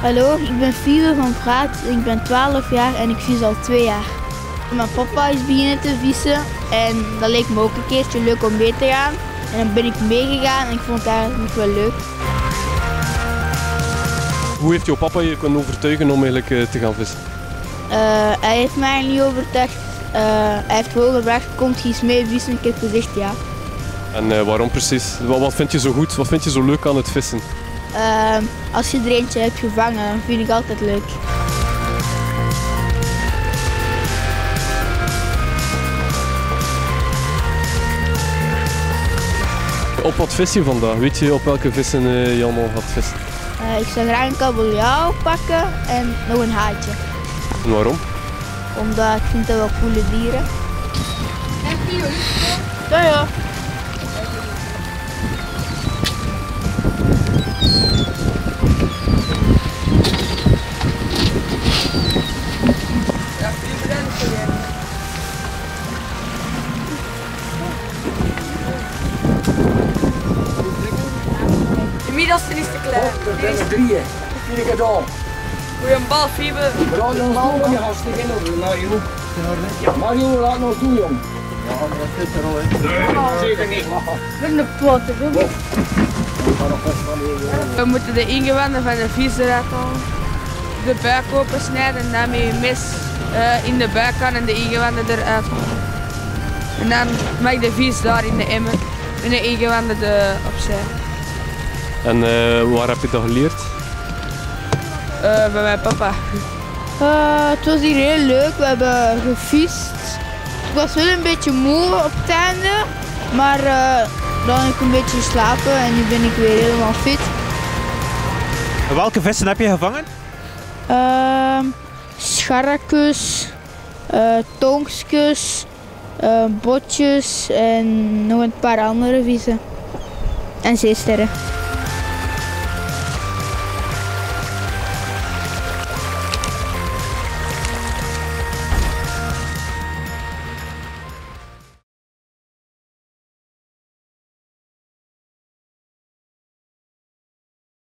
Hallo, ik ben Fiebe van Praat, ik ben 12 jaar en ik vis al 2 jaar. Mijn papa is beginnen te vissen en dat leek me ook een keertje leuk om mee te gaan. En dan ben ik meegegaan en ik vond het eigenlijk wel leuk. Hoe heeft jouw papa je kunnen overtuigen om eigenlijk te gaan vissen? Hij heeft mij niet overtuigd. Hij heeft gewoon gevraagd, komt je eens mee vissen? Ik heb gezegd ja. En waarom precies? Wat vind je zo goed? Wat vind je zo leuk aan het vissen? Als je er eentje hebt gevangen, dan vind ik altijd leuk. Op wat vis je vandaag? Weet je op welke vissen je allemaal gaat vissen? Ik zou graag een kabeljauw pakken en nog een haatje. En waarom? Omdat ik vind dat wel coole dieren. Ja, ja. De middelste is te klein. Er zijn er 3. 4 gedaan. Goeie bal, Fiebe. Laat ons doen, je gaat stikken over Mario. Mario, laat ons doen, jong. Ja, dat zit er al in. Zeker niet. Met een poten. We moeten de ingewanden van de vis eruit halen. De buik opensnijden en daarmee je mes in de buik gaan en de ingewanden eruit halen. En dan mag je de vis daar in de emmer en de ingewanden opzij. En waar heb je dat geleerd? Bij mijn papa. Het was hier heel leuk, we hebben gevist. Ik was wel een beetje moe op het einde, maar dan heb ik een beetje geslapen en nu ben ik weer helemaal fit. En welke vissen heb je gevangen? Scharrekes, tongskes, botjes en nog een paar andere vissen. En zeesterren.